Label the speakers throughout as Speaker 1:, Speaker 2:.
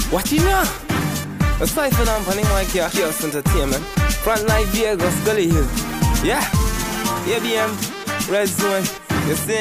Speaker 1: What you know? Aside from them, panning my Chaos Entertainment. Frontline Vegas, Gully Hill. Yeah. ABM, Red Zone. You see?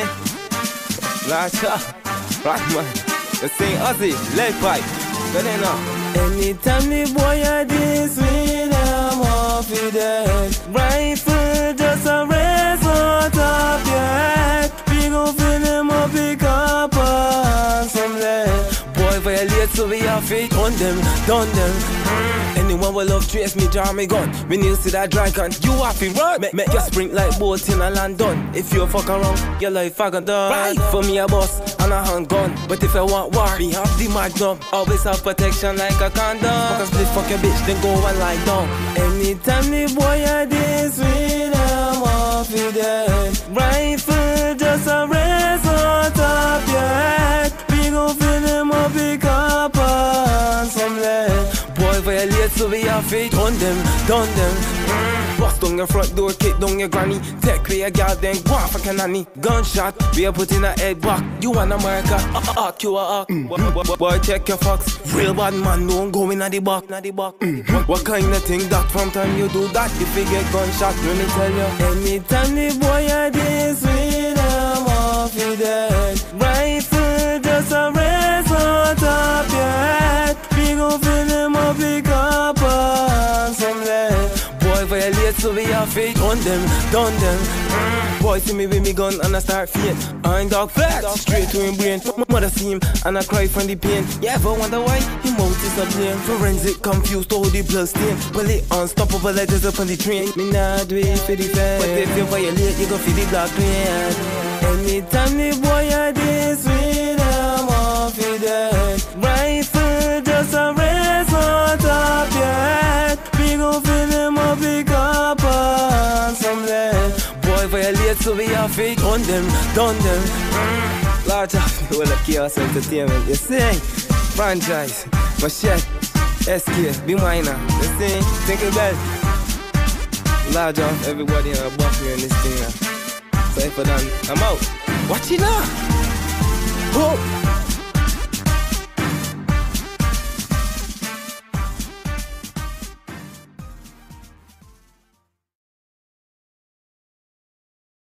Speaker 1: Lacha, Rockman. You see? Ozzy, Lead Pipe. Good enough. Anytime the boy a this with them off your dead. Rifle just a race out of your head. We gon' fill him up, pick up on some lead. Boy violate so we have it on them, done them. Anyone will love trace me, draw me gun. When you see that dragon, you have to run. Make you sprint like boat in a London. If you fuck around, your life I gon' done. Right. For me a boss and a handgun. But if I want war, me have the magnum. Always have protection like a condom. Fuck a split, fuck your bitch, then go and lie down. Anytime the boy a this with them off your dead. Rifle just a race out of your head. We gon' fill him up, pick up on some lead. Boy violate so we have it on them, done them. Bust down your front door, kick down your granny. Take away your girl, then go off like a nanny. Gunshot, we are putting a head back. You want America, you a boy check your facts. Real bad man, don't go in at the back. What kind of thing that from time you do that? If you get gunshot, let me tell you. Anytime the boy a this with them off your dead. Rifle just a race out of your head. We gon' fill him up, pick up on some lead. Boy violate so we have it on them, done them. Boy see me with me gun and I start faint. I'm dog flex, straight to him brain. My mother see him and I cry from the pain. You ever wonder why he mouth is a blame? Forensic confused, all the blood stain. Well it unstoppable letters up on the train. Me not wait for the fame, but if you violate you gon' feel the black pain. Anytime the boy a this with them off your dead. Rifle just a race out of your head. We gon' fill him up, pick up on some lead. Boy violate so we have it on them, done them. Large of the whole of Chaos Entertainment. You see? Franchise, Machete, SK, Be Minor. You see? Think about it. Large of everybody in a box here in this thing now. So if I done, I'm out. Watch it now. Oh.